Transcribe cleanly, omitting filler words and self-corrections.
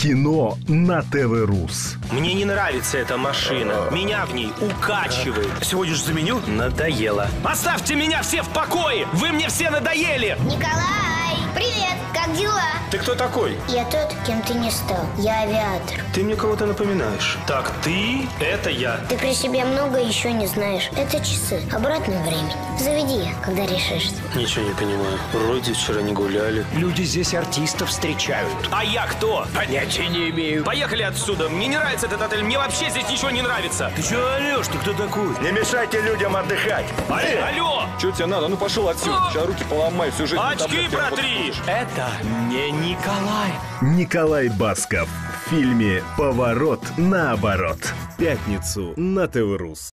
Кино на ТВ-Рус. Мне не нравится эта машина. Меня в ней укачивает. Сегодня же заменю? Надоело. Оставьте меня все в покое! Вы мне все надоели! Николай! Привет! Как дела? Ты кто такой? Я тот, кем ты не стал. Я авиатор. Ты мне кого-то напоминаешь. Так, ты — это я. Ты при себе много еще не знаешь. Это часы обратного времени. Заведи, когда решишься. Ничего не понимаю. Вроде вчера не гуляли. Люди здесь артистов встречают. А я кто? Понятия не имею. Поехали отсюда. Мне не нравится этот отель. Мне вообще здесь ничего не нравится. Ты что орешь? Ты кто такой? Не мешайте людям отдыхать. Алло! Что тебе надо? Ну пошел отсюда. Сейчас руки поломай, всю жизнь. Очки протри! Это не Николай. Николай Басков в фильме «Поворот наоборот». Пятницу на ТВ-Рус.